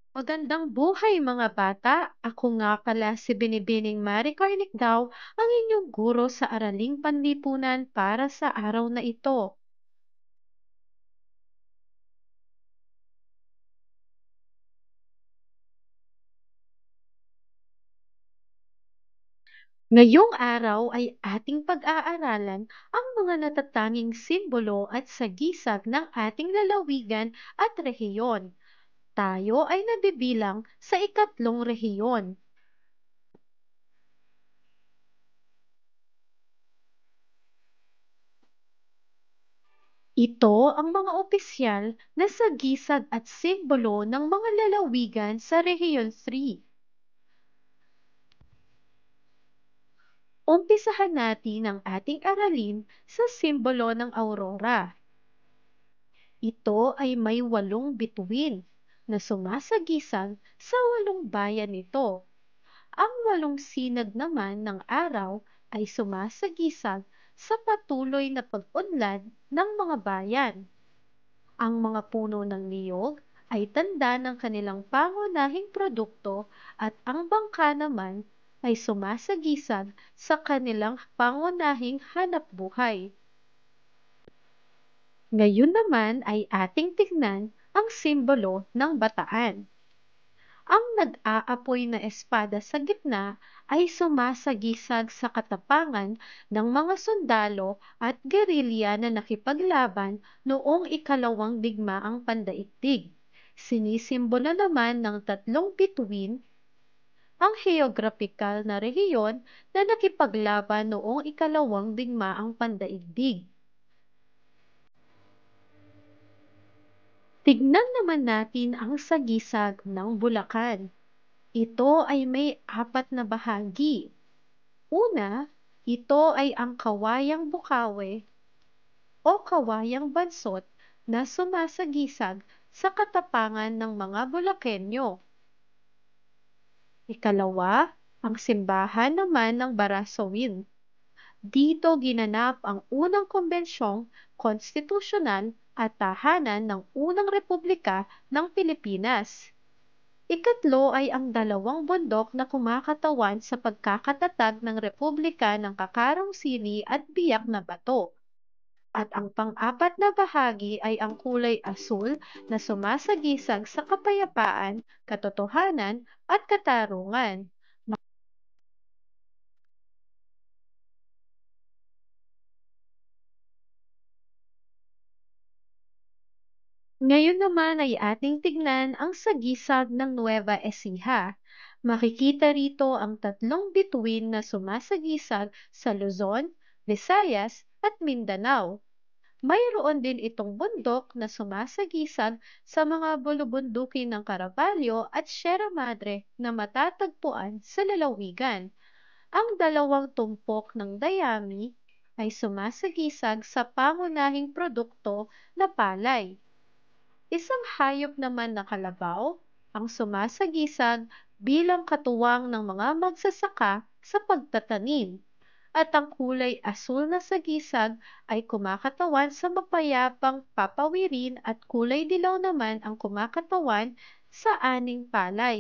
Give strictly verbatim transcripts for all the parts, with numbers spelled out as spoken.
Magandang buhay mga bata! Ako nga pala si Binibining Marie Carnic daw, ang inyong guro sa Araling Panlipunan para sa araw na ito. Ngayong araw ay ating pag-aaralan ang mga natatanging simbolo at sagisag ng ating lalawigan at rehiyon. Tayo ay nabibilang sa ikatlong rehiyon. Ito ang mga opisyal na sagisag at simbolo ng mga lalawigan sa Rehiyon three. Umpisahan natin ang ating aralin sa simbolo ng aurora. Ito ay may walong bituin na sumasagisag sa walong bayan nito. Ang walong sinag naman ng araw ay sumasagisag sa patuloy na pag-unlad ng mga bayan. Ang mga puno ng niyog ay tanda ng kanilang pangunahing produkto at ang bangka naman ay sumasagisag sa kanilang pangunahing hanapbuhay. Ngayon naman ay ating tignan ang simbolo ng bataan. Ang nag-aapoy na espada sa gitna ay sumasagisag sa katapangan ng mga sundalo at gerilya na nakipaglaban noong ikalawang digmaang pandaigdig. Sinisimbolo naman ng tatlong bituin ang heograpikal na rehiyon na nakipaglaban noong ikalawang digmaang pandaigdig. Tignan naman natin ang sagisag ng Bulacan. Ito ay may apat na bahagi. Una, ito ay ang Kawayang Bukawe o Kawayang Bansot na sumasagisag sa katapangan ng mga Bulakenyo. Ikalawa, ang simbahan naman ng Barasawin. Dito ginanap ang unang kombensyong konstitusyonal at tahanan ng unang republika ng Pilipinas. Ikatlo ay ang dalawang bundok na kumakatawan sa pagkakatatag ng Republika ng Kakarong-Sini at Biak na Bato. At ang pang-apat na bahagi ay ang kulay asul na sumasagisag sa kapayapaan, katotohanan at katarungan. Ngayon naman ay ating tignan ang sagisag ng Nueva Ecija. Makikita rito ang tatlong bituin na sumasagisag sa Luzon, Visayas at Mindanao. Mayroon din itong bundok na sumasagisag sa mga bulubundukin ng Caravaggio at Sierra Madre na matatagpuan sa lalawigan. Ang dalawang tumpok ng dayami ay sumasagisag sa pangunahing produkto na palay. Isang hayop naman na kalabaw ang sumasagisag bilang katuwang ng mga magsasaka sa pagtatanim, at ang kulay asul na sagisag ay kumakatawan sa mapayapang papawirin at kulay dilaw naman ang kumakatawan sa aning palay.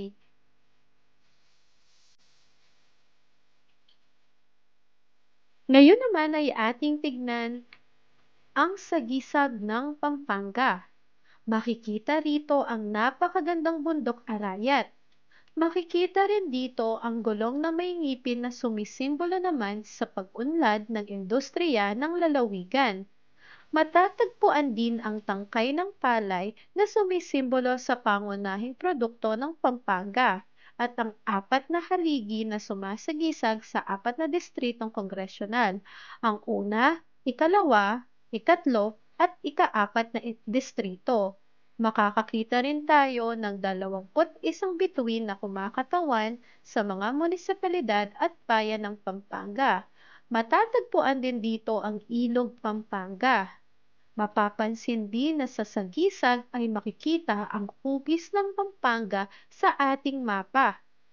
Ngayon naman ay ating tignan ang sagisag ng Pampanga. Makikita rito ang napakagandang bundok arayat. Makikita rin dito ang gulong na may ngipin na sumisimbolo naman sa pag-unlad ng industriya ng lalawigan. Matatagpuan din ang tangkay ng palay na sumisimbolo sa pangunahing produkto ng Pampanga at ang apat na haligi na sumasagisag sa apat na distritong kongresyonal, ang una, ikalawa, ikatlo, at ikaapat na i- distrito. Makakakita rin tayo ng dalawampu't isang bituin na kumakatawan sa mga munisipalidad at bayan ng Pampanga. Matatagpuan din dito ang Ilog Pampanga. Mapapansin din na sa sagisag ay makikita ang hugis ng Pampanga sa ating mapa.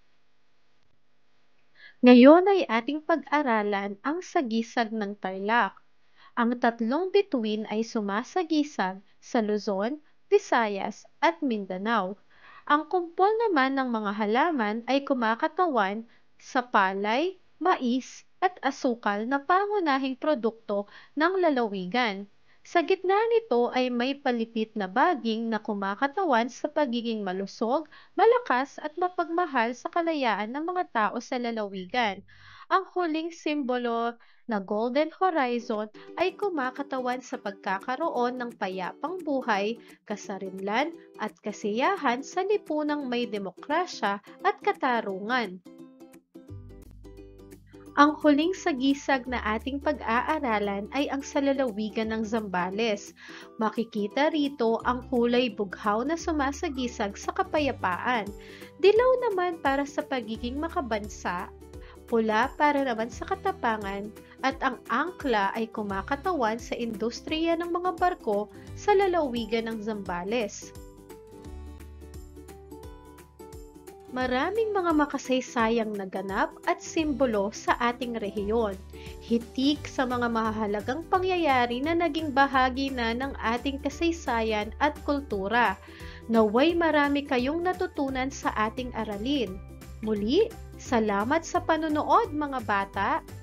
Ngayon ay ating pag-aralan ang sagisag ng Tarlac. Ang tatlong bituin ay sumasagisag sa Luzon, Visayas at Mindanao. Ang kumpol naman ng mga halaman ay kumakatawan sa palay, mais, at asukal na pangunahing produkto ng lalawigan. Sa gitna nito ay may palipit na baging na kumakatawan sa pagiging malusog, malakas at mapagmahal sa kalayaan ng mga tao sa lalawigan. Ang huling simbolo na Golden Horizon ay kumakatawan sa pagkakaroon ng payapang buhay, kasarinlan at kasiyahan sa lipunang may demokrasya at katarungan. Ang huling sagisag na ating pag-aaralan ay ang sa lalawigan ng Zambales. Makikita rito ang kulay bughaw na sumasagisag sa kapayapaan. Dilaw naman para sa pagiging makabansa, pula para naman sa katapangan, at ang angkla ay kumakatawan sa industriya ng mga barko sa lalawigan ng Zambales. Maraming mga makasaysayang naganap at simbolo sa ating rehiyon. Hitik sa mga mahalagang pangyayari na naging bahagi na ng ating kasaysayan at kultura. Naway marami kayong natutunan sa ating aralin. Muli, salamat sa panonood mga bata!